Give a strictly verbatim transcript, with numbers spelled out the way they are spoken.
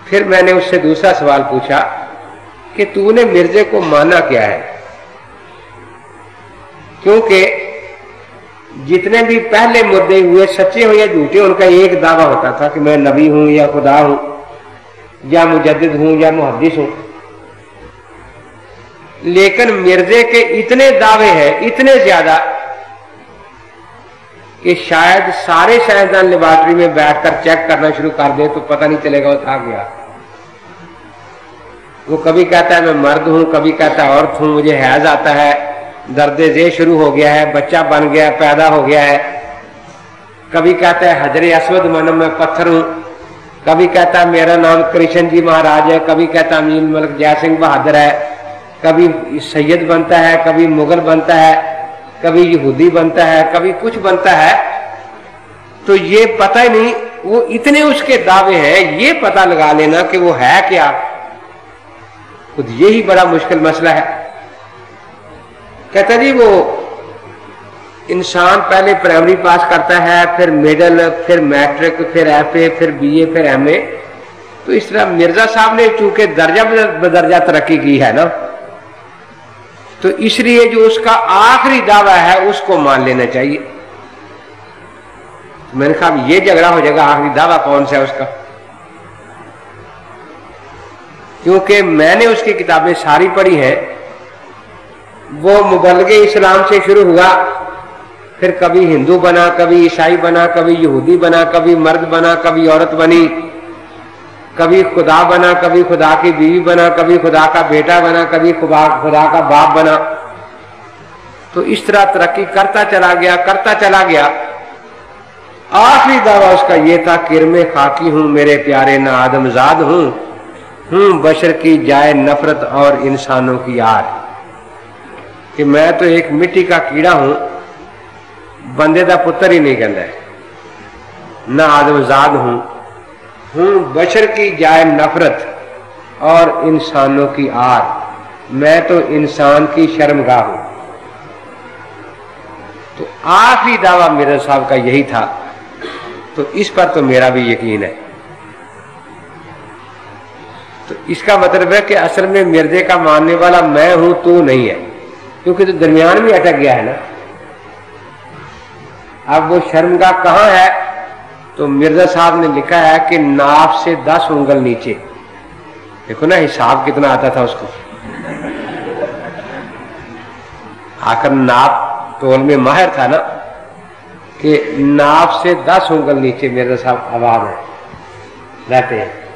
फिर मैंने उससे दूसरा सवाल पूछा कि तूने मिर्जे को माना क्या है, क्योंकि जितने भी पहले मुद्दे हुए सच्चे हो या झूठे, उनका एक दावा होता था कि मैं नबी हूं या खुदा हूं या मुजद्दिद हूं या मुहद्दिस हूं। लेकिन मिर्जे के इतने दावे हैं, इतने ज्यादा, कि शायद सारे साइंसदान लेबोरेटरी में बैठकर चेक करना शुरू कर दे तो पता नहीं चलेगा वो था गया। वो कभी कहता है मैं मर्द हूं, कभी कहता है औरत हूं, मुझे हैज आता है, दर्द जे शुरू हो गया है, बच्चा बन गया, पैदा हो गया है। कभी कहता है हजरे असवद मानो मैं पत्थर हूं, कभी कहता है मेरा नाम कृष्ण जी महाराज है, कभी कहता अमीर मलिक जय सिंह बहादुर है, कभी सैयद बनता है, कभी मुगल बनता है, कभी यहूदी बनता है, कभी कुछ बनता है। तो ये पता ही नहीं, वो इतने उसके दावे हैं, ये पता लगा लेना कि वो है क्या, खुद यही बड़ा मुश्किल मसला है। कहता जी वो इंसान पहले प्राइमरी पास करता है, फिर मिडिल, फिर मैट्रिक, फिर एफए, फिर बीए, फिर एमए। तो इस तरह मिर्जा साहब ने चूंकि दर्जा बदर्जा तरक्की की है ना, तो इसलिए जो उसका आखिरी दावा है उसको मान लेना चाहिए। तो मैंने कहा ये झगड़ा हो जाएगा, आखिरी दावा कौन सा है उसका, क्योंकि मैंने उसकी किताबें सारी पढ़ी हैं। वो मुबल्लिगे इस्लाम से शुरू हुआ, फिर कभी हिंदू बना, कभी ईसाई बना, कभी यहूदी बना, कभी मर्द बना, कभी औरत बनी, कभी खुदा बना, कभी खुदा की बीवी बना, कभी खुदा का बेटा बना, कभी खुदा खुदा का बाप बना। तो इस तरह तरक्की करता चला गया करता चला गया। आखिरी दावा उसका ये था, किरमे खाकी हूं मेरे प्यारे ना आदमजाद हूं, हूं बशर की जाए नफरत और इंसानों की यार, कि मैं तो एक मिट्टी का कीड़ा हूं, बंदे दा पुत्र ही नहीं कहता है, ना आदमजाद हूं, हूं बशर की जाए नफरत और इंसानों की आर, मैं तो इंसान की शर्मगाह हूं। तो आखिरी दावा मिर्जा साहब का यही था। तो इस पर तो मेरा भी यकीन है। तो इसका मतलब है कि असल में मिर्जे का मानने वाला मैं हूं, तू नहीं है, क्योंकि तो दरमियान में अटक गया है ना। अब वो शर्मगाह कहां है? तो मिर्जा साहब ने लिखा है कि नाप से दस उंगल नीचे। देखो ना हिसाब कितना आता था उसको, आखिर नाप तोल में माहिर था ना, कि नाप से दस उंगल नीचे मिर्जा साहब आबाद है रहते हैं।